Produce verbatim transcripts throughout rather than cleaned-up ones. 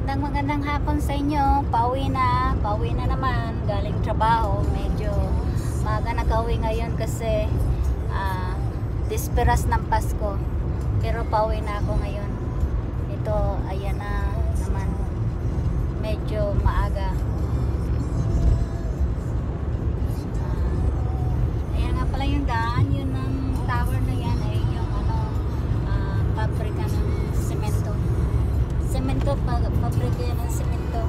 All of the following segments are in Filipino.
Magandang magandang hapon sa inyo. Pauwi na, pauwi na naman galing trabaho. Medyo maaga nag-uwi ngayon kasi uh, disperas ng Pasko. Pero pauwi na ako ngayon. Ito, ayan na naman. Medyo maaga. Uh, ayan nga pala yung daan. Yun ang tower na yan ay yung ano, uh, pabrika ng semento. Semento, pabrika yan ng semento.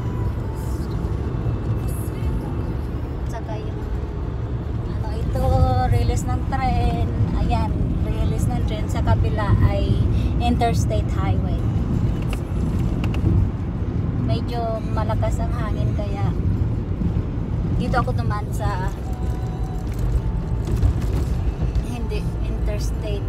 Saka yung ano, ito release ng tren. Ayan, release ng tren. Sa kabila ay interstate highway. Medyo malakas ang hangin kaya dito ako dumaan sa hindi interstate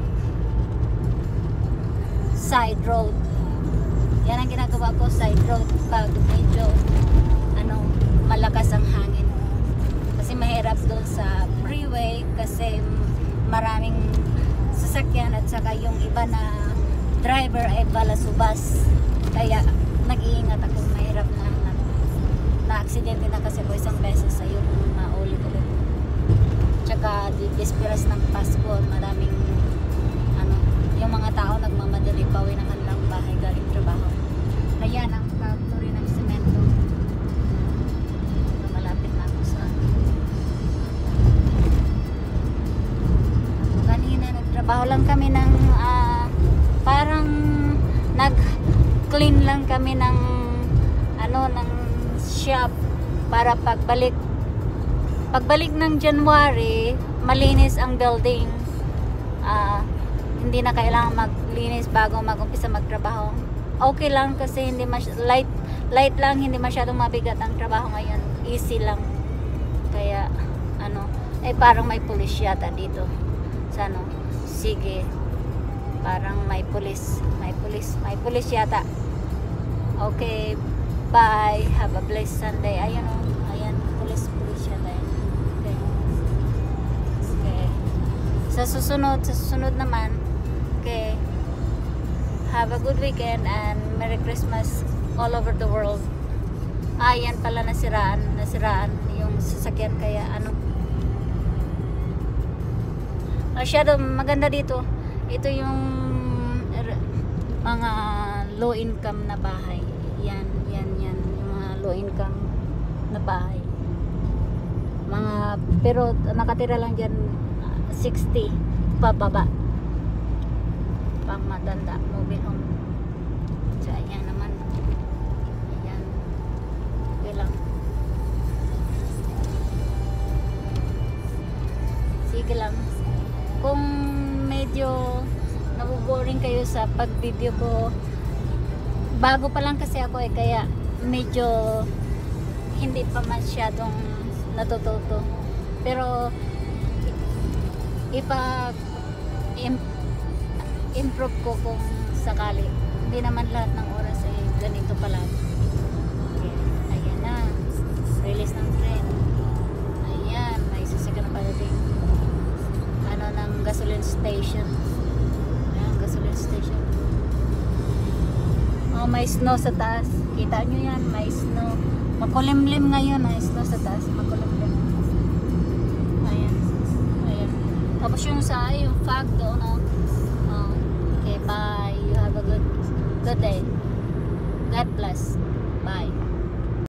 side road. Yan ang ginagawa ko, side road pag medyo ano, malakas ang hangin. Kasi mahirap doon sa freeway kasi maraming sasakyan at saka yung iba na driver ay balasubas. Kaya nag-iingat ako, mahirap na na, na aksidente na kasi ko isang beses sa yung maulit-ulit. Tsaka di disperas ng Pasko, maraming ano, yung mga tao nagmamadali pauwi ng kanilang bahay galing trabaho. Ayan ang factory ng semento. Malapit na ako sa kanina nagtrabaho lang kami ng uh, parang nag clean lang kami ng ano ng shop para pagbalik pagbalik ng January malinis ang building. Uh, hindi na kailangan maglinis bago mag-umpisa magtrabaho. Okay lang kasi hindi mas light light lang, hindi masyadong mabigat ang trabaho ngayon. Easy lang. Kaya ano, eh parang may pulis yata dito. Sa ano? Sige. Parang may pulis, may pulis, may pulis yata. Okay. Bye. Have a blessed Sunday. Ayun oh. Ayan, pulis, pulis yata yan. Okay. Okay. Sa susunod, sa susunod naman. Okay. Have a good weekend and Merry Christmas all over the world. Ah, yan pala nasiraan, nasiraan yung sasakyan kaya ano. Masyado maganda dito. Ito yung mga low income na bahay. Yan, yan, yan. Yung mga low income na bahay. Mga, pero nakatira lang dyan sixty pababa. Pang matanda, mobile home. So, ayan naman. Ayan. Okay lang. Sige lang. Kung medyo nabuboring kayo sa pag-video ko, bago pa lang kasi ako eh, kaya medyo hindi pa masyadong natututo. Pero ipa improve ko kung sakali. Hindi naman lahat ng oras ay ganito pala. Okay. Ayan na. Release ng train. Ayan. May sasakyan na pala din. Ano ng gasoline station. Ayan, gasoline station. Oh, may snow sa taas. Kita nyo yan. May snow. Makulimlim ngayon. May snow sa taas. Makulimlim. Ayan. Ayan. Tapos yung sa yung fog doon. Oh. Okay, bye. You have a good good day. God bless. Bye.